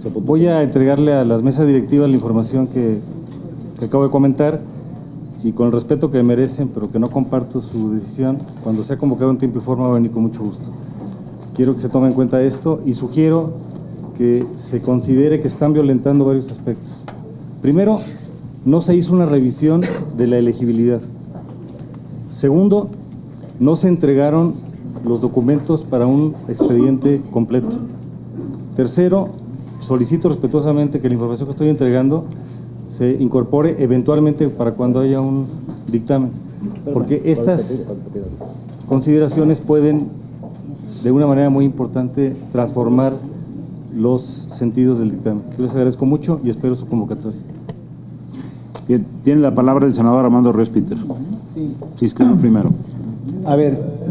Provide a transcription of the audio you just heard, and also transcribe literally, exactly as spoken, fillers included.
Voy a entregarle a las mesas directivas la información que, que acabo de comentar, y con el respeto que merecen, pero que no comparto su decisión, cuando sea convocado en tiempo y forma va a venir con mucho gusto. Quiero que se tome en cuenta esto y sugiero que se considere que están violentando varios aspectos. Primero, no se hizo una revisión de la elegibilidad. Segundo, no se entregaron los documentos para un expediente completo. Tercero, solicito respetuosamente que la información que estoy entregando se incorpore eventualmente para cuando haya un dictamen, porque estas consideraciones pueden de una manera muy importante transformar los sentidos del dictamen. Yo les agradezco mucho y espero su convocatoria. Bien, tiene la palabra el senador Armando Ríos Peter. Sí. Sí, es que no primero. A ver,